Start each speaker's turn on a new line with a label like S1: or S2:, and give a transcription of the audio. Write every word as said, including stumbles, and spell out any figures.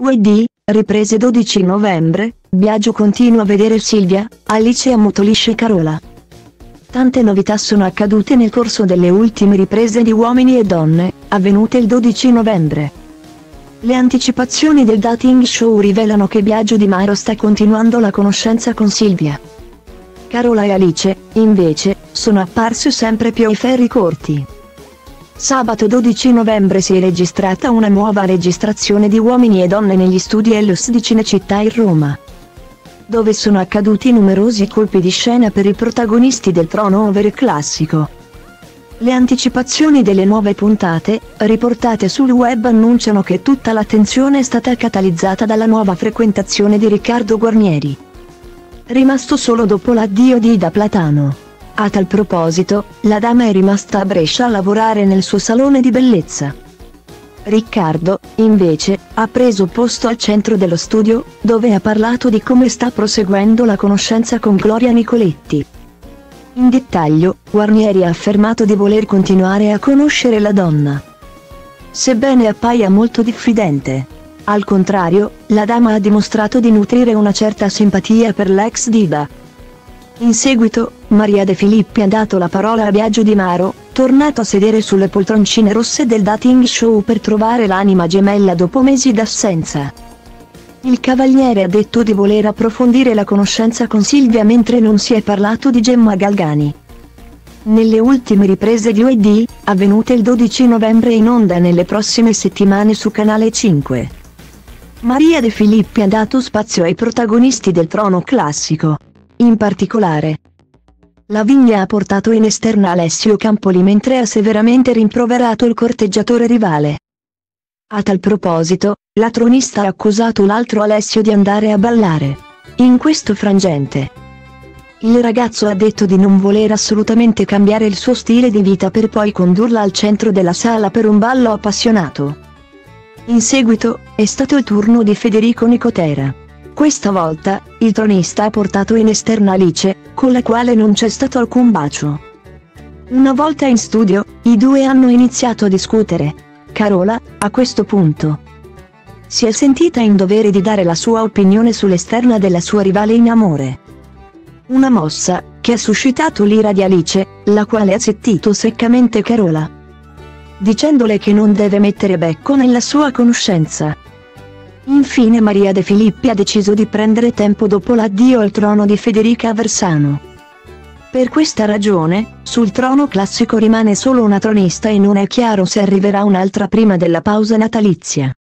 S1: U D, riprese dodici novembre, Biagio continua a vedere Silvia, Alice ammutolisce Carola. Tante novità sono accadute nel corso delle ultime riprese di Uomini e Donne, avvenute il dodici novembre. Le anticipazioni del dating show rivelano che Biagio Di Maro sta continuando la conoscenza con Silvia. Carola e Alice, invece, sono apparse sempre più ai ferri corti. Sabato dodici novembre si è registrata una nuova registrazione di Uomini e Donne negli studi Ellos di Cinecittà in Roma, dove sono accaduti numerosi colpi di scena per i protagonisti del Trono Over classico. Le anticipazioni delle nuove puntate, riportate sul web, annunciano che tutta l'attenzione è stata catalizzata dalla nuova frequentazione di Riccardo Guarnieri, rimasto solo dopo l'addio di Ida Platano. A tal proposito, la dama è rimasta a Brescia a lavorare nel suo salone di bellezza. Riccardo, invece, ha preso posto al centro dello studio, dove ha parlato di come sta proseguendo la conoscenza con Gloria Nicoletti. In dettaglio, Guarnieri ha affermato di voler continuare a conoscere la donna, sebbene appaia molto diffidente. Al contrario, la dama ha dimostrato di nutrire una certa simpatia per l'ex diva. In seguito, Maria De Filippi ha dato la parola a Biagio Di Maro, tornato a sedere sulle poltroncine rosse del dating show per trovare l'anima gemella dopo mesi d'assenza. Il cavaliere ha detto di voler approfondire la conoscenza con Silvia, mentre non si è parlato di Gemma Galgani. Nelle ultime riprese di U D, avvenute il dodici novembre e in onda nelle prossime settimane su Canale cinque, Maria De Filippi ha dato spazio ai protagonisti del Trono classico. In particolare, Lavinia ha portato in esterna Alessio Campoli mentre ha severamente rimproverato il corteggiatore rivale. A tal proposito, la tronista ha accusato l'altro Alessio di andare a ballare. In questo frangente, il ragazzo ha detto di non voler assolutamente cambiare il suo stile di vita per poi condurla al centro della sala per un ballo appassionato. In seguito, è stato il turno di Federico Nicotera. Questa volta, il tronista ha portato in esterna Alice, con la quale non c'è stato alcun bacio. Una volta in studio, i due hanno iniziato a discutere. Carola, a questo punto, si è sentita in dovere di dare la sua opinione sull'esterna della sua rivale in amore. Una mossa, che ha suscitato l'ira di Alice, la quale ha zittito seccamente Carola, dicendole che non deve mettere becco nella sua conoscenza. Infine Maria De Filippi ha deciso di prendere tempo dopo l'addio al trono di Federica Aversano. Per questa ragione, sul trono classico rimane solo una tronista e non è chiaro se arriverà un'altra prima della pausa natalizia.